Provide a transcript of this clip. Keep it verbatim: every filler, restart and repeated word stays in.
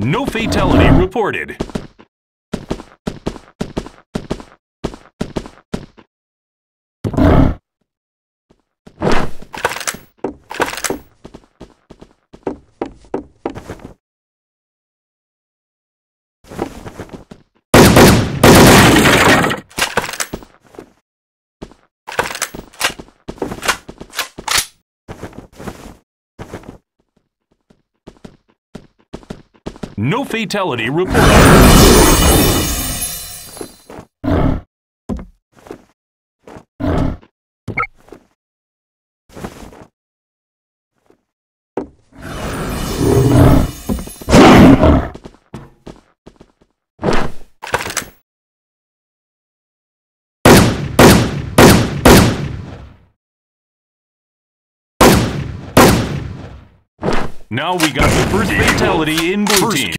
No fatality reported. No fatality reported. Now we got the first fatality in blue team.